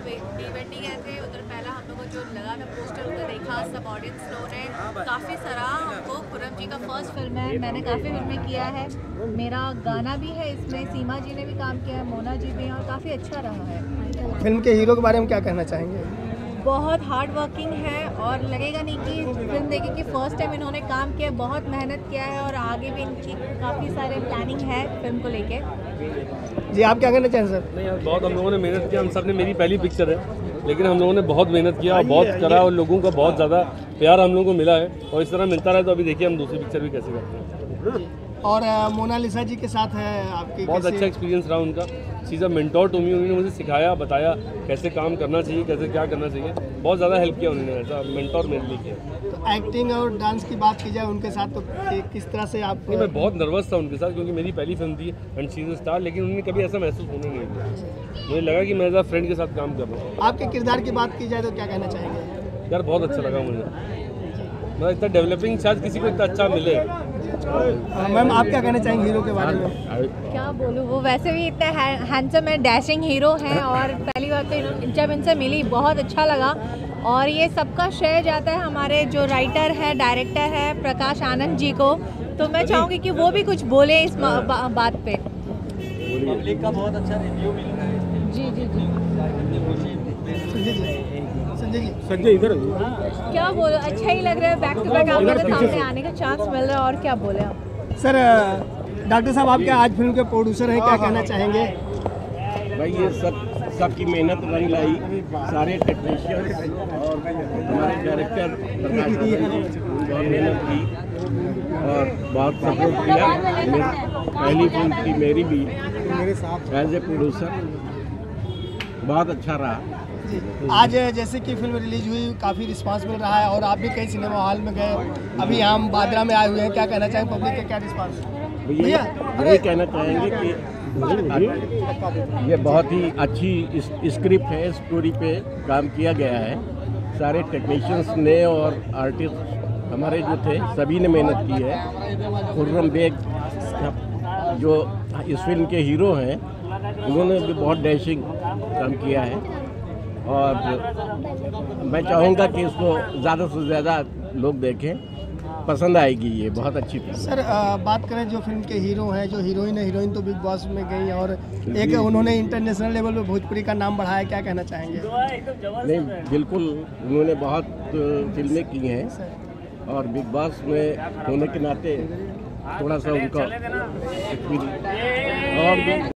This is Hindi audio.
भिवंडी गए थे, उधर पहला हम लोगों को जो लगा था पोस्टर उधर देखा, सब ऑडियंस लोगों ने काफ़ी सराहा हमको। खुर्रम जी का फर्स्ट फिल्म है, मैंने काफ़ी फिल्में किया है, मेरा गाना भी है इसमें, सीमा जी ने भी काम किया है, मोना जी भी, और काफ़ी अच्छा रहा है। फिल्म के हीरो के बारे में क्या कहना चाहेंगे? बहुत हार्ड वर्किंग है और लगेगा नहीं कि फिल्म देखे कि फर्स्ट टाइम इन्होंने काम किया, बहुत मेहनत किया है और आगे भी इनकी काफ़ी सारे प्लानिंग है फिल्म को लेके। जी आप क्या कहना चाहें सर? नहीं यार, बहुत हम लोगों ने मेहनत किया, हम सब ने, मेरी पहली पिक्चर है लेकिन हम लोगों ने बहुत मेहनत किया और बहुत करा और लोगों का बहुत ज़्यादा प्यार हम लोगों को मिला है और इस तरह मिलता रहे तो अभी देखिए हम दूसरी पिक्चर भी कैसे करते हैं। और मोनालिसा जी के साथ है आपकी, बहुत अच्छा एक्सपीरियंस रहा उनका। She is a mentor to me, उन्होंने मुझे सिखाया, बताया कैसे काम करना चाहिए, कैसे क्या करना चाहिए, बहुत ज़्यादा हेल्प किया उन्होंने, ऐसा मेंटोर मेरे लिए किया। तो एक्टिंग और डांस की बात की जाए उनके साथ तो किस तरह से आप? नहीं, मैं बहुत नर्वस था उनके साथ क्योंकि मेरी पहली फिल्म थी and she is a star, लेकिन उन्होंने कभी ऐसा महसूस होने नहीं दिया। मुझे लगा कि मैं एज अ फ्रेंड के साथ काम कर रहा हूँ। आपके किरदार की बात की जाए तो क्या कहना चाहेंगे? यार बहुत अच्छा लगा मुझे, मतलब इतना डेवलपिंग शायद किसी को इतना अच्छा मिले। मैम आप क्या कहना चाहेंगे हीरो के बारे में? क्या बोलूँ, वो वैसे भी इतने हैंडसम है, डैशिंग हीरो हैं और पहली बार तो जब इनसे मिली बहुत अच्छा लगा और ये सबका श्रेय जाता है हमारे जो राइटर है, डायरेक्टर है प्रकाश आनंद जी को, तो मैं चाहूँगी कि वो भी कुछ बोले इस बात पे। पब्लिक का बहुत अच्छा रिव्यू मिल रहा है। जी जी जी, संजय इधर क्या बोलो, अच्छा ही लग रहा है, बैक टू बैक आप लोगों के सामने आने का चांस मिल रहा है और क्या बोले आप। सर डॉक्टर साहब आपके आज फिल्म के प्रोड्यूसर हैं, क्या कहना चाहेंगे? भाई ये सबकी मेहनत रंग लाई, सारे टेक्नीशियन और हमारे डायरेक्टर प्रकाश जी बहुत मेहनत की और बहुत सपोर्ट किया। पहली फिल्म थी मेरी भी एज ए प्रोड्यूसर, बहुत अच्छा रहा। आज जैसे कि फिल्म रिलीज हुई, काफ़ी रिस्पांस मिल रहा है और आप भी कई सिनेमा हॉल में गए, अभी हम बादरा में आए हुए हैं, क्या कहना चाहेंगे? पब्लिक का क्या रिस्पांस? भैया यही कहना चाहेंगे कि ये बहुत ही अच्छी स्क्रिप्ट है, स्टोरी पे काम किया गया है। सारे टेक्नीशियंस ने और आर्टिस्ट हमारे जो थे सभी ने मेहनत की है। खुर्रम बेग जो इस फिल्म के हीरो हैं उन्होंने भी बहुत डैशिंग काम किया है और मैं चाहूँगा कि इसको ज़्यादा से ज़्यादा लोग देखें, पसंद आएगी, ये बहुत अच्छी फिल्म। सर बात करें जो फिल्म के हीरो हैं, जो हीरोइन तो बिग बॉस में गई और एक उन्होंने इंटरनेशनल लेवल पे भोजपुरी का नाम बढ़ाया, क्या कहना चाहेंगे? नहीं बिल्कुल, उन्होंने बहुत फिल्में की हैं और बिग बॉस में होने के नाते थोड़ा सा उनका एक्सपीरियंस और भी